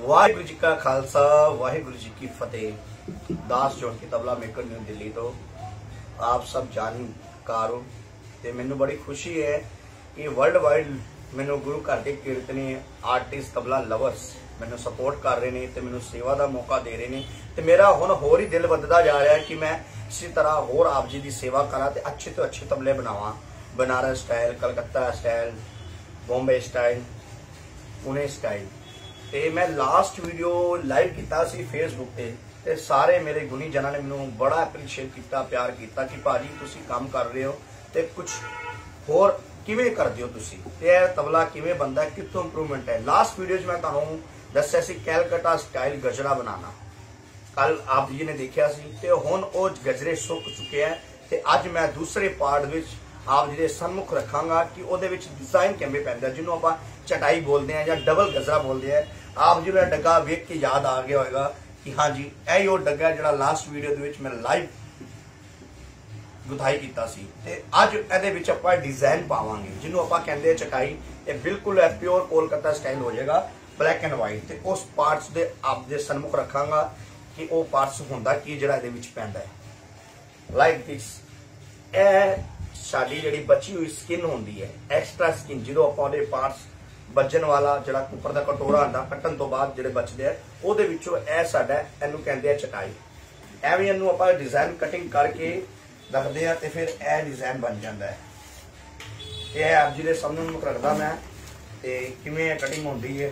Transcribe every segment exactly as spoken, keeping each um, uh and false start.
वाहिगुरु जी का खालसा वाहिगुरु जी की फतेह। दास जोड़की तबला मेकर न्यू दिल्ली तो आप सब जानकार हो ते मैनू बड़ी खुशी है कि वर्ल्ड वाइड मैनू गुरु घर के कीर्तनी आर्टिस्ट तबला लवर्स मैनू सपोर्ट कर रहे हैं, मैनू सेवा का मौका दे रहे हैं। तो मेरा हुण होर ही दिल वधदा जा रहा है कि मैं इसी तरह होर आप जी की सेवा करा ते अच्छे तो अच्छे तबले बनावा। Banaras style, Calcutta style, Bombay style, Pune style. ते मैं लास्ट वीडियो लाइव किया सी फेसबुक पे ते सारे मेरे गुणी जना ने मैनू बड़ा अप्रीशिएट किया, प्यार किया कि भाजी तुसी काम कर रहे हो ते कुछ होर किवें करदे हो तुसी, ते तबला किवें बनदा है, कित्थों इंप्रूवमेंट है। लास्ट वीडियो मैं तुहानू दस्सिया सी कैलकटा स्टाइल गजरा बनाना, कल आप जी ने देखा सी ते हुण ओ गजरे सुक चुके हैं। ते अज मैं दूसरे पार्ट विच आप जी के सन्मुख रखांगा कि उहदे विच डिजाइन किवें पैंदा, जिन्हों आपां चटाई बोलते हैं या डबल गजरा बोलते हैं। आप जी मेरा डग्गा वेख के याद आ गया होगा कि हाँ जी यही वो डग्गा जिहड़ा लास्ट वीडियो दे विच मैं लाइव गुथाई किया सी। ते अज इहदे विच आपां डिजाइन पावांगे जिन्हों आपां कहंदे चटाई। ये बिल्कुल प्योर कोलकाता स्टाइल हो जाएगा, ब्लैक एंड वाइट। ते उस पार्ट्स दे आप दे सन्मुख रखांगा कि वो पार्ट्स हुंदा की जिहड़ा इहदे विच पैंदा है। लाइक दिस ए साडी जिहड़ी बची हुई स्किन होंदी है, एक्सट्रा स्किन, जो आपां दे पार्ट्स बजन वाला जिहड़ा कुकर दा कटोरा आंदा कट्टन तो बाद जिहड़े बचदे आ ओहदे विचों ए साडा इहनूं कहंदे आ चटाई। एवें इहनूं आपां डिजाइन कटिंग करके रखदे आ ते फिर ए डिजाइन बन जांदा है। ये आप जी दे सामने रखदा मैं ते किवें कटिंग होंदी है।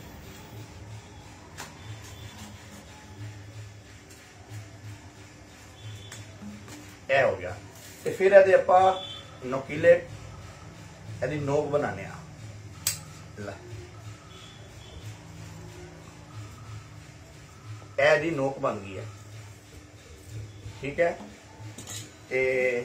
ए हो गया ते फिर इहदे आपां नोकीले इहदी नोक बनाने आ। दी नोक बन गई है, ठीक है। ते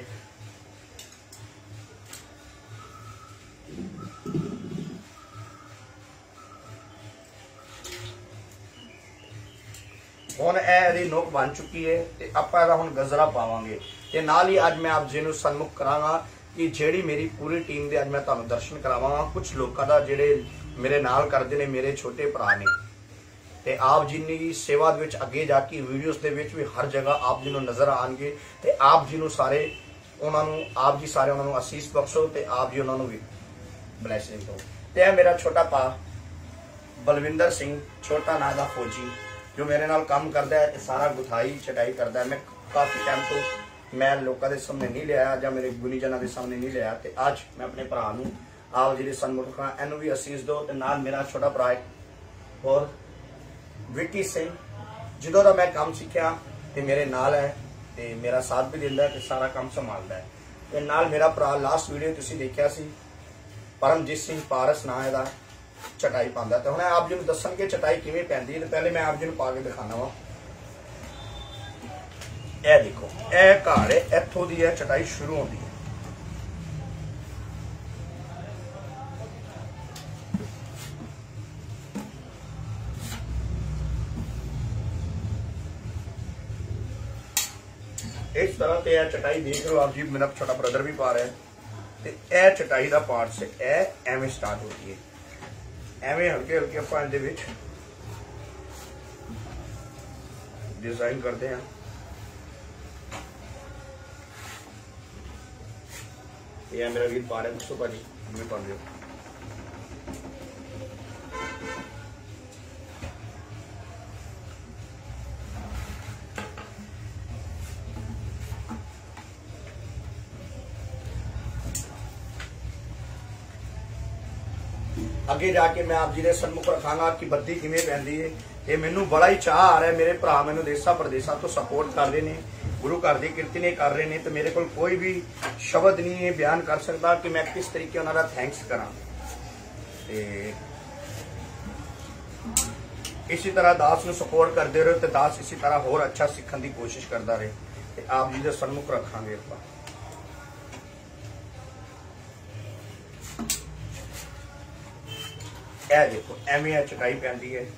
हुण ए नोक बन चुकी है ते आपां इहदा हुण गजरा पावांगे। ते नाल ही अज मैं आप जी नूं सन्मुख करांगा कि जेड़ी मेरी पूरी टीम दे अज मैं तुहानूं दर्शन करावांगा। कुछ लोगों का जेड़े मेरे नाल करदे ने, मेरे छोटे भरा ने, ते आप जी की सेवा दे विच अगे जाके वीडियोस दे विच भी हर जगह आप जी नूं नजर आएंगे। ते आप जी नूं सारे उन्हां नूं आप जी सारे उन्हां नूं आसीस बख्शो ते आप जी उन्हां नूं भी ब्लैसिंग दो। ते मेरा छोटा भा बलविंदर सिंह, छोटा नां दा फौजी, जो मेरे नाल काम करदा है, सारा गुथाई चटाई करदा है। मैं काफ़ी टाइम तो मैं लोगों के सामने नहीं लिया या मेरे गुनीजना के सामने नहीं लिया, तो अज मैं अपने भरा नूं आप जी सन्मुख रखा, इनू भी असीस दो। ते नाल मेरा छोटा भरा और विक्की सिंह, जो का मैं काम सीखा तो मेरे नाल है, तो मेरा साथ भी दिंदा है, सारा काम संभालता है। ते नाल मेरा भरा लास्ट वीडियो तुसीं देखिया सी, परमजीत सिंह पारस नाम है, चटाई पांदा। तो हुण आप जी नूं दस्सन कि चटाई किवें पैंदी है। तो पहले मैं आप जी नूं पा के दिखाना वा। ए देखो ए घाड़ है, इत्थों दी है चटाई शुरू होंदी है। इस तरह से यह चटाई देख लो आप जी, मेरा छोटा ब्रदर भी पा रहा है। तो यह चटाई का पार्ट से यह एवें स्टार्ट होती है, एवें हल्के हल्के आप इहदे विच डिजाइन करते हैं। ये मेरा वीर पा रहा है, दोस्तों भाजी हमें पा रहे हो। अगे जाके मैं आप जी के सन्मुख रखांगा कि बत्ती किवें पैंदी है। ये मैनू बड़ा ही चाह आ रहा है, मेरे भरा मैनू देशा प्रदेशा तो सपोर्ट कर रहे हैं, गुरु घर की कीर्तने कर रहे हैं। तो मेरे को कोई भी शब्द नहीं है बयान कर सकता कि मैं किस तरीके उन्होंने थैंक्स करा। इसी तरह दास नूं सपोर्ट करते रहो, तो दास इसी तरह होर अच्छा सीखने की कोशिश करता रहे। तो आप जी के सन्मुख रखांगे। ए देखो एवें चटाई पैंदी है।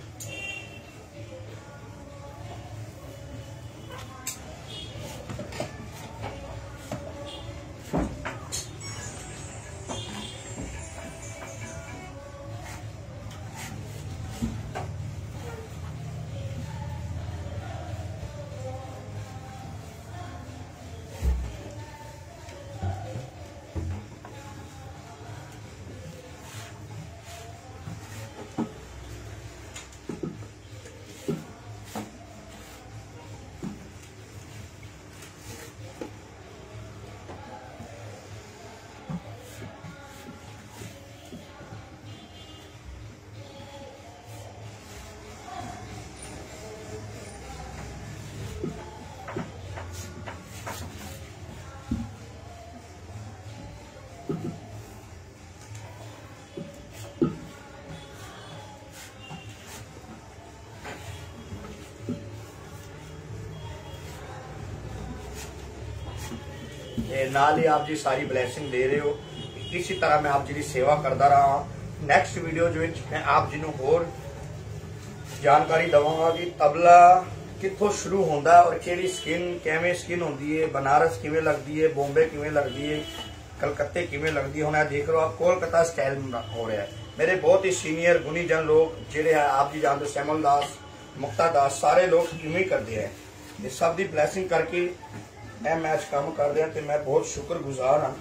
ते नाल ही आप जी सारी ब्लैसिंग दे रहे हो। इसी तरह मैं आप जी की सेवा करता रहा। नैक्सट वीडियो मैं आप जी को होर जानकारी देवांगा कि तबला कितों शुरू होता है और केड़ी स्किन किवें स्किन होती है, बनारस किवें लगती है, बॉम्बे किवें लगती है, कलकत्ते किवें लगती है। हुण देख लो आप कोलकाता स्टाइल हो रहा है। मेरे बहुत ही सीनियर गुणीजन लोग जिहड़े है आप जी जानते, सैमुअल दास, मुक्ता दास, सारे लोग इवें करते हैं। इस सब की ब्लैसिंग करके मैं मैच काम कर रहा तो मैं बहुत शुक्रगुजार हाँ।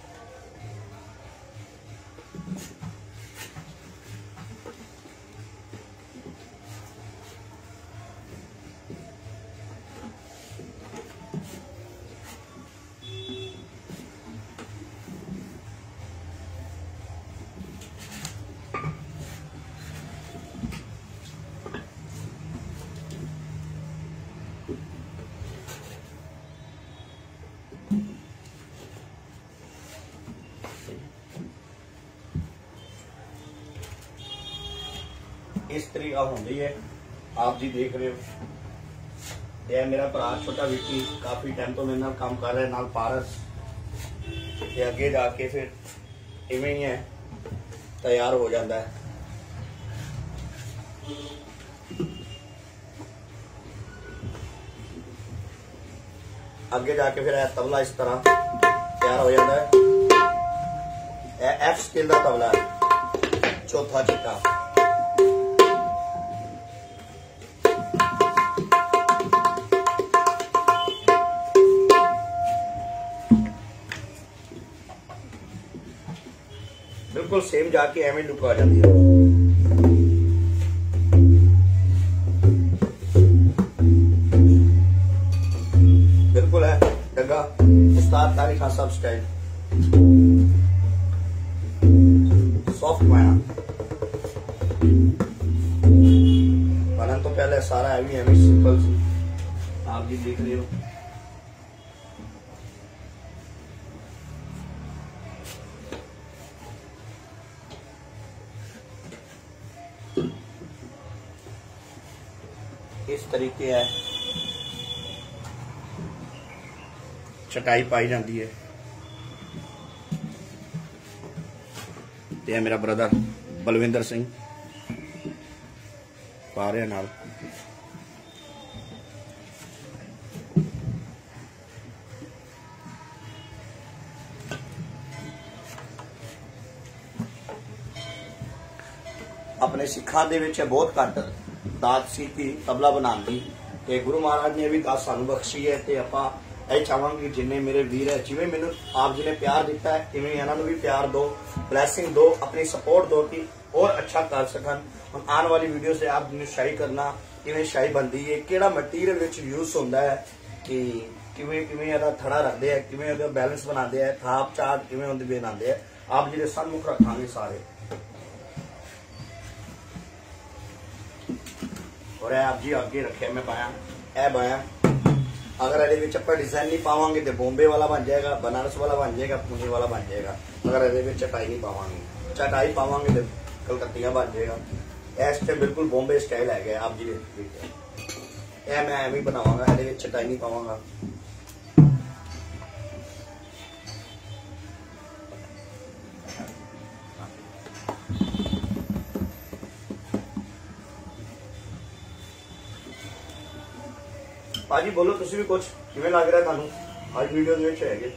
इस तरीका होती है, आप जी देख रहे हो। यह मेरा भरा छोटा विक्की काफी टाइम तो मेरे नाल काम कर रहा है, नाल पारस। ते अगे जाके फिर इवें ही है तैयार हो जाता है। अगे जाके फिर तबला इस तरह तैयार हो जाता है। एफ स्केल का तबला है, चौथा चिट्टा। बिल्कुल सेम जाके एवं लुक आ जाती है। बिल्कुल है डगा उस्ताद तारिक खान साहब स्टाइल, सॉफ्ट माया। बनन तो पहले सारा एवं एवं सिंपल सी आप भी देख रहे हो। इस तरीके है चटाई पाई जाती है। ये मेरा ब्रदर बलविंदर सिंह पा रहे नाल। अपने सिखा दे विच बहुत घट दात सी कि तबला बनाने की, ते गुरु महाराज ने भी दात सानू बख्शी है। ते आपां ਇਹ ਚਾਹਾਂਗੇ जिन्ने मेरे वीर है, जिवें मैनू आप जी ने प्यार दिता है इवें इन्हां नूं भी प्यार दो, ब्लैसिंग दो, अपनी सपोर्ट दो कि और अच्छा कर सकन। हुण आने वाली वीडियो से आप जिन्हें शाही करना, किवें शाही बनती है, किहड़ा मटीरियल विच यूज होंदा है, कि किवें किवें इहदा थड़ा रखते हैं, किवें इहदा बैलेंस बनाते हैं, थाप चाट किवें उहदी बनाते हैं, आप जी दे सन्मुख रखांगे सारे। और आप जी अगे रखे मैं पाया ए पाया। अगर ये डिजाइन नहीं पावांगे तो बॉम्बे वाला बन जाएगा, बनारस वाला बन जाएगा, पुणे वाला बन जाएगा। अगर ये चटाई नहीं पावांगे, चटाई पावांगे तो कलकत्तिया बन जाएगा। इस टाइम बिल्कुल बॉम्बे स्टाइल है आप जी। यह मैं एवं बनावांगा, ये चटाई नहीं पावांगा। भाजी बोलो तुसी भी कुछ किवें लग रहा थानू आज वीडियो दे विच हैगे।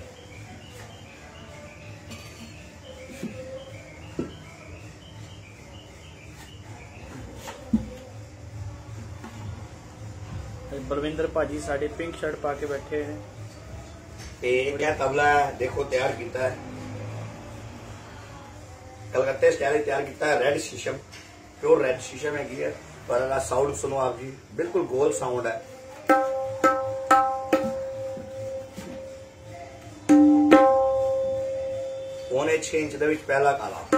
बलविंदर भाजी साडे पिंक शर्ट पा के बैठे हैं। ते क्या तबला है देखो तैयार किया है, कलकत्ते स्टाइल तैयार किया है। रेड शीशम, प्योर रेड शीशम है। पर साउंड सुनो आप जी, बिल्कुल गोल साउंड है। पौने छे इंच दे विच पहला काला।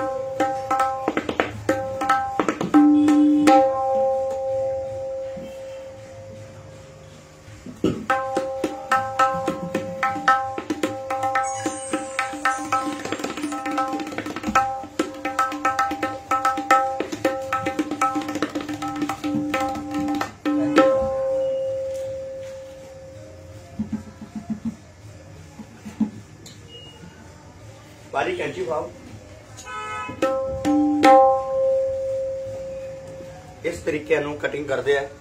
भाजी कैंची खाओ। इस तरीके कटिंग करते हैं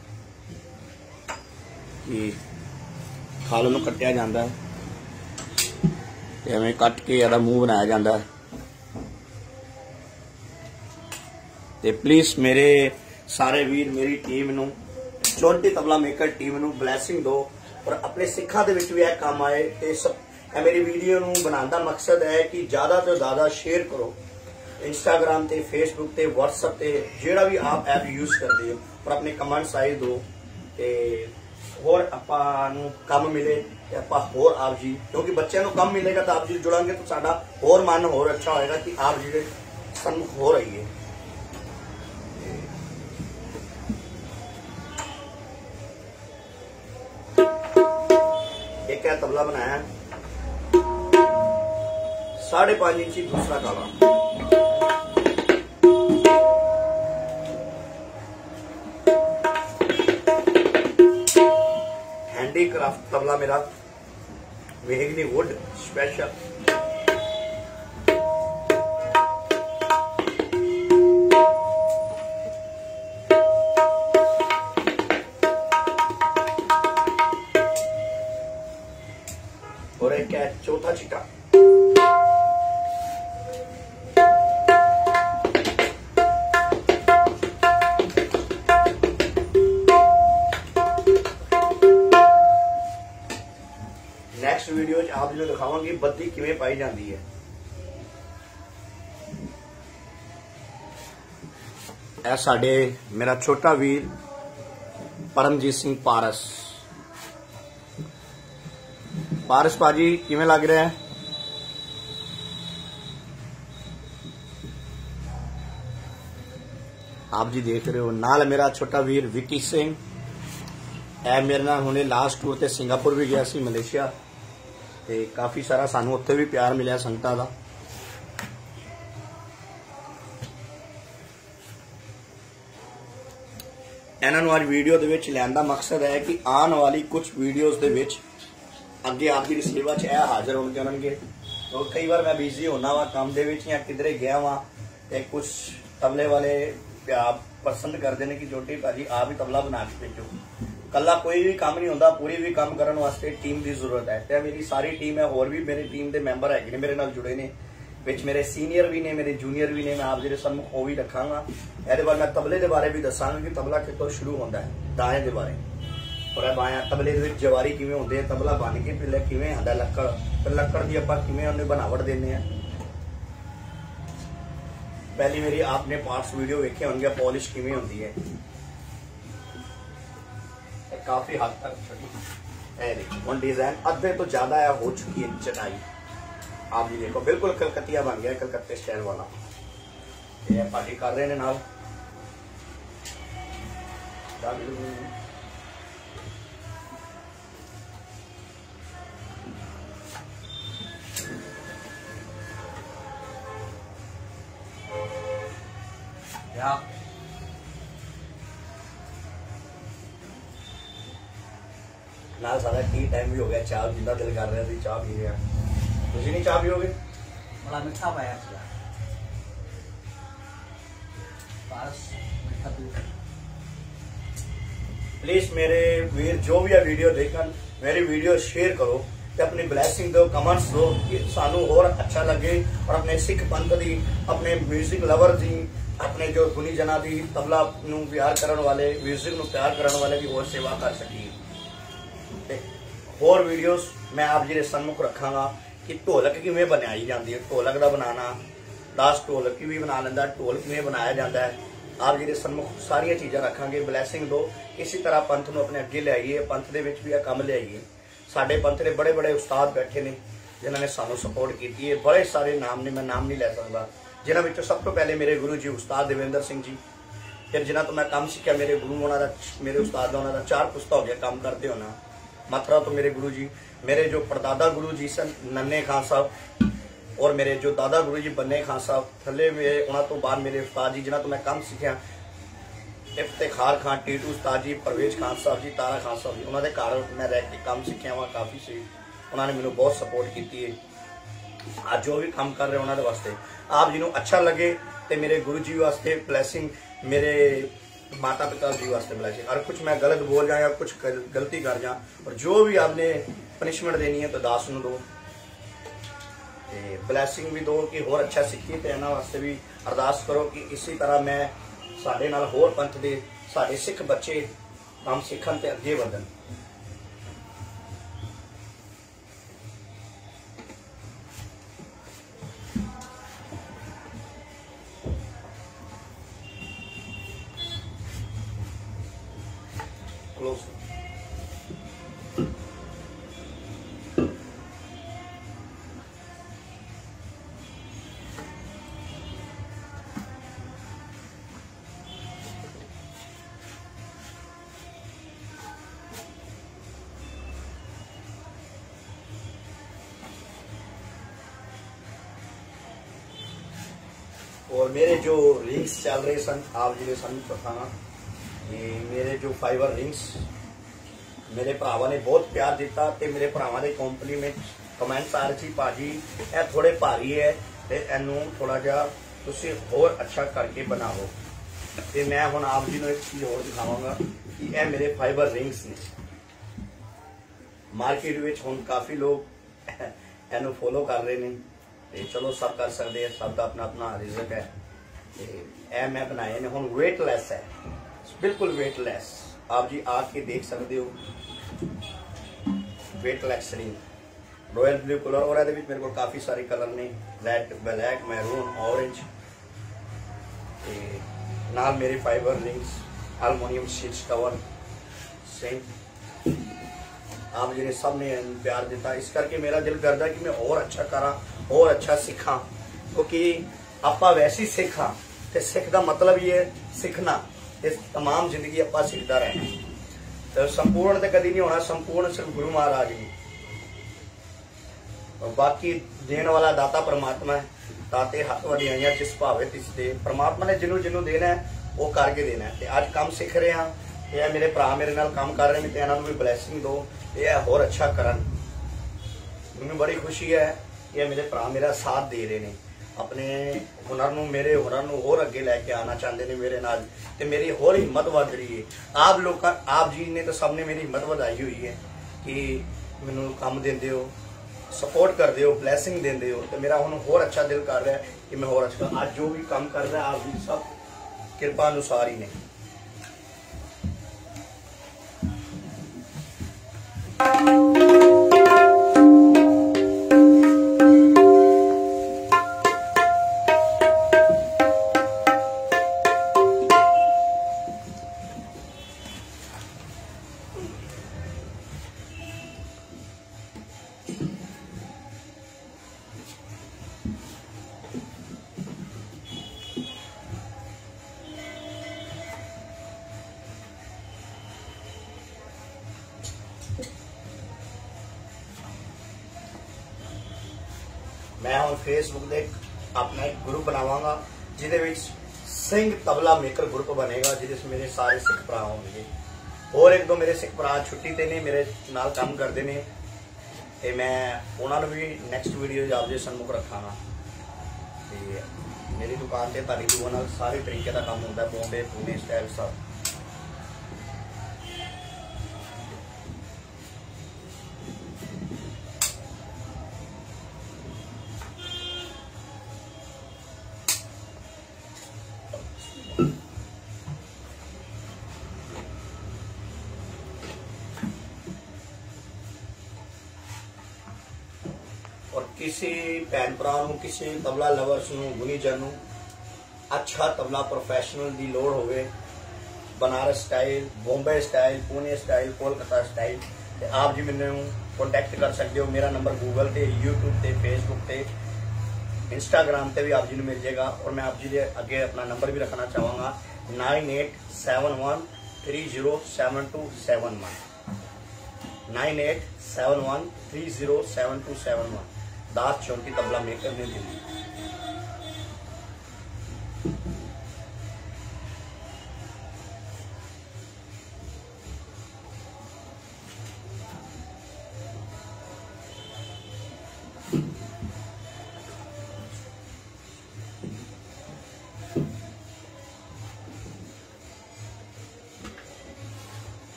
कि खाल नूं कट्टिया जाता है, एवें कट के इहदा मूँह बनाया जाता है। ते प्लीज मेरे सारे वीर मेरी टीम नूं चौंटी तबला मेकर टीम नूं ब्लैसिंग दो और अपने सिखा दे विच भी यह काम आए। ते सब मेरी वीडियो नूं बनाने का मकसद है कि ज़्यादा तो ज़्यादा शेयर करो इंस्टाग्राम ते फेसबुक ते व्हाट्सएप ते जिहड़ा भी आप ऐप यूज करते हो और अपने कमेंट्स आए दो ते होर आपां नूं कम मिले ते आपां होर आप जी, क्योंकि बच्चों को कम मिलेगा तो आप जी जुड़ांगे तो साडा होर मन होर अच्छा होएगा कि आप जिहड़े सन्मुख हो रही है। एक है तबला बनाया साढ़े पांच इंची, दूसरा काला। हैंडीक्राफ्ट तबला मेरा मेहगनी वुड स्पेशल। और एक है चौथा चिटा। नेक्स्ट वीडियो आप जो दिखावांगी बत्ती किवें पाई जाती है। यह साडे मेरा छोटा वीर परमजीत सिंह पारस। पारस भाजी किवें लग रहा है? आप जी देख रहे हो। नाल मेरा छोटा वीर विकी सिंह है, मेरे नाल हुणे लास्ट टूर ते सिंगापुर भी गया सी, मलेशिया, ते काफी सारा सानू उत्थे भी प्यार मिलिया संगतां दा। इन्हां नूं अज वीडियो दे विच लैण दा मकसद है कि आने वाली कुछ वीडियोस दे विच अगे आप जी सेवा च यह हाजिर होणगे। तो कई बार मैं बिजी होना वा काम दे विच या किधरे गया वा, ते कुछ तबले वाले आप पसंद करते हैं कि जोटी भाजी आप ही तबला बना के भेजो। कला कोई भी काम नहीं होता, पूरी भी काम करने वास्ते टीम की जरूरत है। तो मेरी सारी टीम है, होर भी मेरी टीम के मैंबर है मेरे नाल जुड़े ने, विच मेरे सीनियर भी ने, मेरे जूनियर भी ने। मैं आप जो सम्मुख वो भी रखांगा। ये बाद मैं तबले के बारे भी दसांगा कि तबला कितों शुरू होता है, दाएं के बारे। और बाया तबले के जवारी किवें होंदे है, तबला बन के पहले किवें आंदा लक्कड़, फिर लक्कड़ की आपां किवें उन्हें बनावट देने हैं। पहली मेरी आपने पार्ट्स वीडियो वेखे होंगे, पॉलिश किवें होंदी है। काफी हद तक हुण डिजाइन अद्धे तो ज्यादा है हो चुकी है चटाई। आप जी देखो बिल्कुल कलकतिया बन गया, कलकत्ते स्टाइल वाला। ये पार्टी कर रहे हैं नाल। या नाल सारा टी टाइम भी हो गया, चाह जिंदा दिल कर रहा थी चाह पी रहे हैं। तुझे नहीं चाह पियोगे? बड़ा मीठा पाया प्लीज मेरे वीर जो भी वीडियो देखन मेरी वीडियो शेयर करो, अपनी ब्लैसिंग दो, कमेंट्स दो कि सानू और अच्छा लगे और अपने सिख पंथ दी, अपने म्यूजिक लवर दी, अपने जो गुनी जना दी तबला नू प्यार करने वाले, म्यूजिक नू प्यार करने वाले भी और सेवा कर सकी। होर वीडियोस मैं आप जी सन्मुख रखांगा कि ढोलक किवें बनाई जाती है, ढोलक का बनाना, दस ढोलक भी बना लेंदा, ढोल किवें बनाया जाता है। आप जी सन्मुख सारिया चीज़ां रखांगे। ब्लैसिंग दो, इसी तरह पंथ नूं अपने अगे लियाइए, पंथ दे विच भी यह काम लियाइए। साडे पंथ दे बड़े बड़े उस्ताद बैठे ने जिन्होंने सानू सपोर्ट की है। बड़े सारे नाम ने, मैं नाम नहीं लै सकता, जिन्हां विचों सब तो पहले मेरे गुरु जी उस्ताद देवेंद्र सिंह जी, फिर जिन्हां तो मैं काम सीखा मेरे गुरु उन्होंने मेरे उस्ताद का उन्होंने चार पुस्ता हो गया काम करते होना। मथुरा तो मेरे गुरु जी, मेरे जो परदादा गुरु जी सन नन्हे खान साहब, और मेरे जो दादा गुरु जी बन्ने खान साहब, थले मेरे उन्होंने तो बाद मेरे उस्ताद जी जिन्होंने तो मैं काम सीखा इफ्तिखार खान टीटू उस्ताद जी, परवेज खान साहब जी, तारा खान साहब जी, उन्होंने घर मैं रह के काम सीखा वहाँ काफ़ी से उन्होंने मैंने बहुत सपोर्ट की है। आज जो भी काम कर रहे उन्होंने वास्ते आप जिन्हों अच्छा लगे तो मेरे गुरु जी वास्ते ब्लैसिंग, मेरे माता पिता जी वास्ते ब्लैसिंग। और कुछ मैं गलत बोल जाए या कुछ गलती कर जा और जो भी आपने पनिशमेंट देनी है तो दास नूं दो, ब्लैसिंग भी दो कि होर अच्छा सीखिए। तो इन्होंने वास्ते भी अरदास करो कि इसी तरह मैं साडे नाल होर पंथ दे साडे सिख बच्चे काम सीखन ते अगे वधन। क्लोज और मेरे जो रिंग्स चल रहे सन आप जी सन पता ना, ये मेरे जो फाइबर रिंग्स मेरे भरावां ने बहुत प्यार दिता ते मेरे भरावां दे कॉम्प्लीमेंट कमेंट्स आ रहे सी भाजी ये थोड़े भारी है ते इनू थोड़ा जा तुसी होर अच्छा करके बनाओ। ते मैं हुण आप जी नूं एक चीज होर दिखावांगा कि ये मेरे फाइबर रिंग्स ने। मार्केट विच हुण काफ़ी लोग इनू फॉलो कर रहे हैं ते चलो सब कर सकते हैं, सब का अपना अपना रिजल्ट है। ए मैं बनाए ने हुण वेटलैस है, बिल्कुल वेटलैस। आप जी आके देख सकते हो weightless ring royal blue colour और ये मेरे को काफ़ी सारे कलर ने रैड ब्लैक मैरून ऑरेंज नाल मेरे fibre rings aluminium sheets cover same आप जी ने सब ने प्यार दिता। इस करके मेरा दिल करता कि मैं और अच्छा करा और अच्छा सीखा, क्योंकि आपा वैसे ही सीखा तो सिख का मतलब ये है सीखना। इस तमाम जिंदगी आप सीखता रहना तो संपूर्ण तो कभी नहीं होना, संपूर्ण सिर्फ गुरु महाराज ही और बाकी देने वाला दाता परमात्मा है। दाते हाथ वधियाइयां जिस भावे तिस दे, परमात्मा ने जिन्हों जिन्हों देना है वो करके देना है। अज काम सीख रहे हैं ये मेरे भरा मेरे नाल काम कर रहे हैं तो इन्होंने भी ब्लैसिंग दो, ये होर अच्छा करन। मैनूं बड़ी खुशी है कि मेरे भरा मेरा साथ दे रहे हैं, अपने हुनर नूं मेरे हुनर नूं होर अगे लैके आना चाहते हैं मेरे नाल ते मेरी होर हिम्मत वध रही है। आप लोग आप जी ने तो सबने मेरी हिम्मत वधाई हुई है कि मैनूं काम देंदे हो, सपोर्ट करते हो, ब्लैसिंग देंदे हो तो मेरा हुण होर अच्छा दिल कर रहा है कि मैं होर अच्छा आज जो भी काम कर रहा है आप जी सब कृपा अनुसार ही ने। मैं हम फेसबुक दे अपना एक ग्रुप बनावांगा जिदे विच सिंह तबला मेकर ग्रुप बनेगा जिदे मेरे सारे सिख भरा होंगे और एक दो मेरे सिख भरा छुट्टी ते ने मेरे नाल काम करते हैं ते मैं उन्होंने भी नैक्सट वीडियो आपके सन्मुख रखांगा। मेरी दुकान से तारी दुआ नाल सारे तरीके का काम होता है, बॉम्बे पुणे स्टाइल सब। और किसी भैन भरा किसी तबला लवर्स गुनीजन अच्छा तबला प्रोफैशनल की लोड़ होवे, Banaras style, Bombay style, Pune style, Kolkata style, तो आप जी मैंने कॉन्टैक्ट कर सकते हो। मेरा नंबर गूगल पे, यूट्यूब पे, फेसबुक पे, इंस्टाग्राम पे भी आप जी ने मिल जाएगा। और मैं आप जी के अगे अपना नंबर भी रखना चाहूँगा nine eight seven one three zero seven two seven one nine eight seven one three zero seven two seven one Das Chowki tabla maker ने दिल्ली।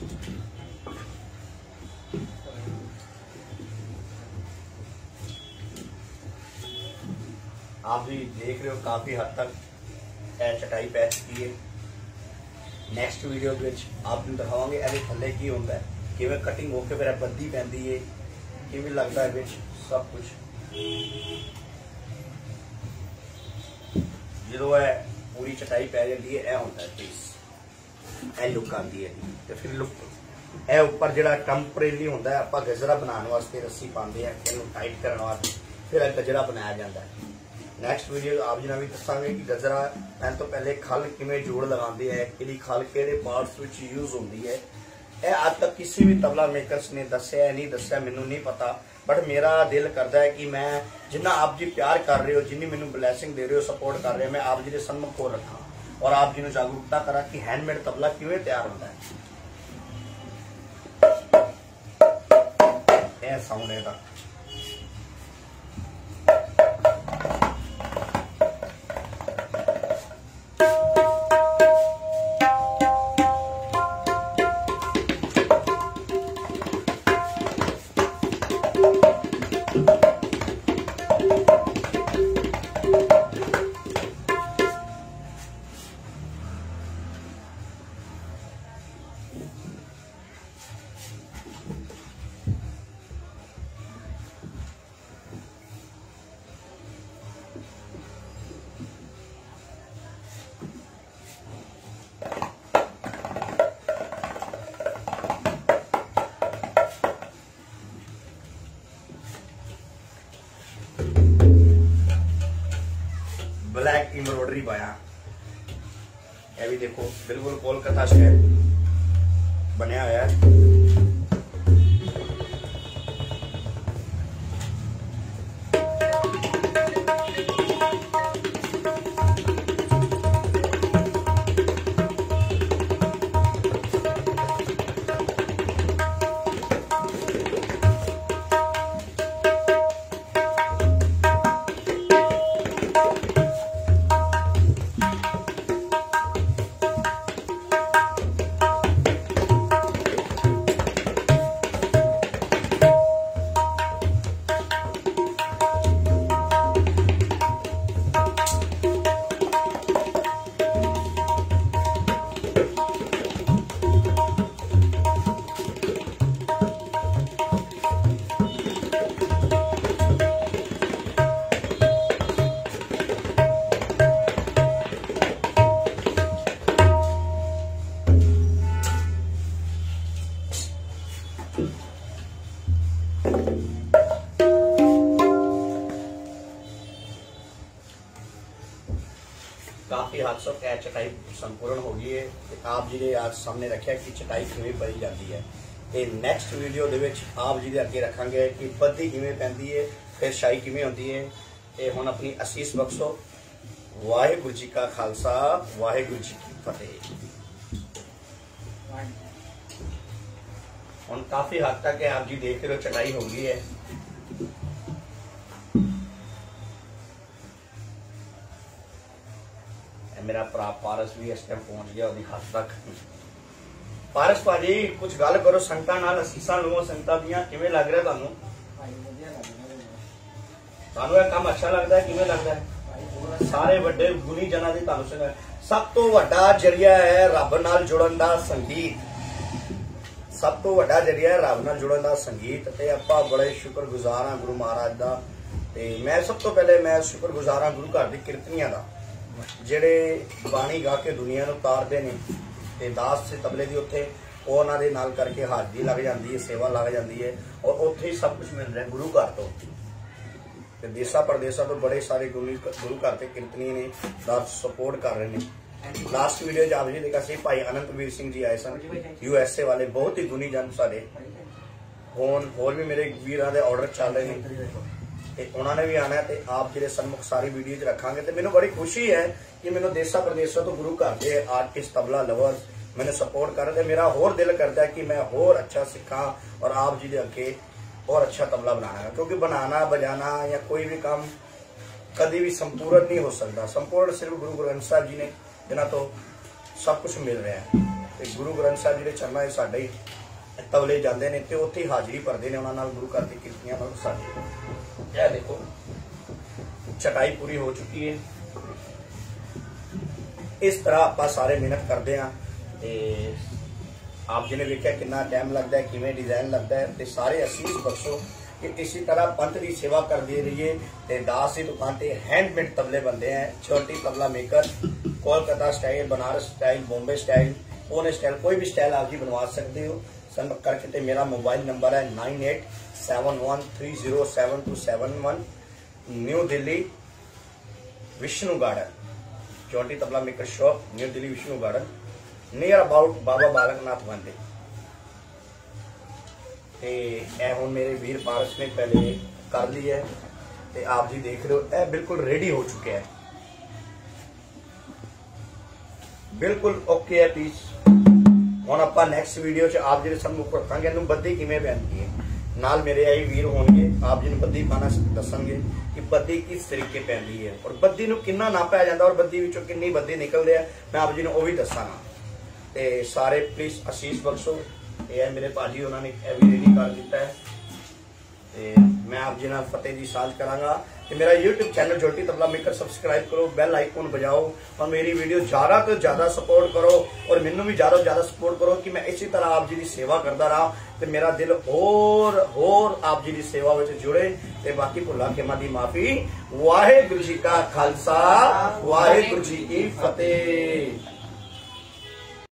आप भी देख रहे हो काफी हद तक यह चटाई पै चुकी है। नैक्सट वीडियो आप दिखावांगे ये थले की होंगे किवें कटिंग होकर फिर बद्दी पैंदी है किवें लगता है बिच सब कुछ। जो है पूरी चटाई पै जाती है यह होता है पीस ए लुक आती है। तो फिर लुक ए उपर जो टैंपरेरी होंगे आप गजरा बनाने वास्ते रस्सी पाते हैं इन टाइट करने वास्ते फिर गजरा बनाया जाता है। नैक्सट वीडियो आप जी भी दसांगे कि गजरा पहले तो पहले खल किवें जोड़ लगाते हैं कि खल किहड़े पार्ट्स विच यूज होती है यह अज तक किसी भी तबला मेकरस ने दसिया नहीं दसिया मैनू नहीं पता। बट मेरा दिल करता है कि मैं जिन्ना आप जी प्यार कर रहे हो जिन्नी मैनू ब्लैसिंग दे रहे हो सपोर्ट कर रहे हो मैं आप जी के सन्मुख हो रखा और आप जी को जागरूकता करा कि हैंडमेड तबला किवें तैयार होता है। यह साउंड है इसका। ब्लैक एम्ब्रॉयडरी पाया यह भी देखो बिल्कुल कोलकाता शहर बनया हुआ है। काफी हद तक यह चटाई संपूर्ण हो गई है। आप जी ने आज सामने रखा कि चटाई किवें पई जाती है। ते नैक्सट वीडियो दे विच आप जी दे अगे रखांगे कि बद्दी किवें पैंदी है फिर शाई किवें होती है। ते हुण अपनी असीस बख्शो। वाहिगुरू जी का खालसा वाहिगुरू जी की फतेह। हुण काफी हद तक आप जी देख रहे हो चटाई हो गई है। मेरा भरा पारस भी इस टाइम पहुंच गया उसकी हद तक। पारस भाजी कुछ गल करो संगतां नाल असीसां लवो संगतां दियां किवें लग रहा तुहानूं? तुहानूं यह काम अच्छा लगता है किवें लगता है? सारे वड्डे गुणी जनां दी तुहानूं सुण सब तो वड्डा जरिया है रब नाल जुड़न दा संगीत। सब तो वड्डा जरिया है रब नाल जुड़न दा संगीत। ते आपां बड़े शुक्रगुजार हां गुरु महाराज दा। ते मैं सब तो पहले मैं शुक्रगुजार हां गुरु घर दी कीर्तनियां दा ਜਿਹੜੇ ਬਾਣੀ ਗਾ ਕੇ ਦੁਨੀਆ ਨੂੰ ਤਾਰਦੇ ਨੇ ਤੇ ਦਾਸ ਸੇ ਤਬਲੇ ਦੀ ਉੱਥੇ ਉਹਨਾਂ ਦੇ ਨਾਲ ਕਰਕੇ ਹਾਜ਼ਰੀ ਲੱਗ ਜਾਂਦੀ ਹੈ ਸੇਵਾ ਲੱਗ ਜਾਂਦੀ ਹੈ ਔਰ ਉੱਥੇ ਹੀ ਸਭ ਕੁਝ ਮਿਲ ਰਿਹਾ ਗੁਰੂ ਘਰ ਤੋਂ। ਤੇ ਦੇਸਾਂ ਪ੍ਰਦੇਸਾਂ ਤੋਂ ਬੜੇ ਸਾਰੇ ਗੁਰੂ ਗੁਰੂ ਘਰ ਤੇ ਕੀਰਤਨੀ ਨੇ ਦਾਸ ਸਪੋਰਟ ਕਰ ਰਹੇ ਨੇ। ਲਾਸਟ ਵੀਡੀਓ ਚ ਆਪ ਜੀ ਦੇਖਿਆ ਸੀ ਭਾਈ ਅਨੰਤਵੀਰ ਸਿੰਘ ਜੀ ਆਏ ਸਨ ਯੂ ਐਸ ਏ ਵਾਲੇ ਬਹੁਤ ਹੀ ਗੁਣੀ ਜਨ ਸਾਡੇ। ਹੁਣ ਹੋਰ ਵੀ ਮੇਰੇ ਵੀਰਾਂ ਦੇ ਆਰਡਰ ਚੱਲ ਰਹੇ ਨੇ उन्होंने भी आना है। आप जो सन्मुख सारी वीडियो रखांगे तो मैंने बड़ी खुशी है कि मैंने देशा प्रदेशों तो गुरु घर के आर्टिस्ट तबला लवर्स मैंने सपोर्ट कर रहे थे। मेरा होर दिल करता है कि मैं होर अच्छा सीखा और आप जी के अगे और अच्छा तबला बनाना है क्योंकि बनाना बजाना या कोई भी काम कभी भी संपूर्ण नहीं हो सकता। संपूर्ण सिर्फ गुरु ग्रंथ साहब जी ने जिन्हों तो सब कुछ मिल रहा है। ਤੇ ਗੁਰੂ ਗ੍ਰੰਥ ਸਾਹਿਬ ਜਿਹੜੇ ਚਰਨਾਂ 'ਚ ਸਾਡੇ ਤਬਲੇ ਜਾਂਦੇ ਨੇ ਤੇ ਉੱਥੇ ਹੀ ਹਾਜ਼ਰੀ ਭਰਦੇ ਨੇ ਉਹਨਾਂ ਨਾਲ, ਗੁਰੂ ਘਰ ਦੀ ਕੀਰਤਨੀਆਂ ਨਾਲ ਸਾਡੇ। ਇਹ ਦੇਖੋ ਚਟਾਈ ਪੂਰੀ ਹੋ ਚੁੱਕੀ ਹੈ। ਇਸ ਤਰ੍ਹਾਂ ਆਪਾਂ ਸਾਰੇ ਮਿਹਨਤ ਕਰਦੇ ਹਾਂ ਤੇ ਆਪ ਜੀ ਨੇ ਵੇਖਿਆ ਕਿੰਨਾ ਟਾਈਮ ਲੱਗਦਾ ਹੈ, ਕਿਵੇਂ ਡਿਜ਼ਾਈਨ ਲੱਗਦਾ ਹੈ, ਤੇ ਸਾਰੇ ਅਸੀਸ ਬਖਸ਼ੋ कि इसी तरह पंथ की सेवा करते रहिए। ते दास की दुकान पे हैंडमेड तबले बनते हैं, छोटी tabla maker, Kolkata style, Banaras style, Bombay style, Pune style, कोई भी स्टाइल आप जी बनवा सकते हो। संपर्क करके ते मेरा मोबाइल नंबर है nine eight seven one three zero seven two seven one, new Delhi Vishnu garden, छोटी tabla maker shop, new Delhi Vishnu garden, near about Baba Balaknath मंदिर। ते ए हुण मेरे वीर पारस ने पहले कर ली है ते आप जी देख रहे हो ए बिल्कुल रेडी हो चुके हैं, बिल्कुल ओके है पीस। हुण आपां नैक्सट वीडियो च आप जी सानू रखांगे इहनूं बद्धी किवें पैंदी है, नाल मेरे आई वीर होणगे आप जी नूं बद्धी पाना दसणगे कि बद्धी किस तरीके पैंदी है और बद्धी नूं किन्ना ना पै जांदा और बद्धी विचों किन्नी बद्धी निकलदी है, मैं आप जी नूं ओह वी दसांगा। ते सारे प्लीज आशीष बख्शो। ये मेरे भाजी उन्होंने भी रेडी कर दिता है ते मैं आप जी नाल फतेह दी साझ करांगा। ते मेरा यूट्यूब चैनल छोटी तबला मेकर सब्सक्राइब करो, बेल आइकन बजाओ और मेरी वीडियो ज्यादा तो ज्यादा सपोर्ट करो और मैनू भी ज्यादा ज्यादा सपोर्ट करो कि मैं इसी तरह आप जी की सेवा करता रहा ते मेरा दिल होर होर आप जी की सेवा में जुड़े। ते बाकी भुला खेमा दी माफी। वाहिगुरू जी का खालसा, वाहिगुरू जी की फतेह।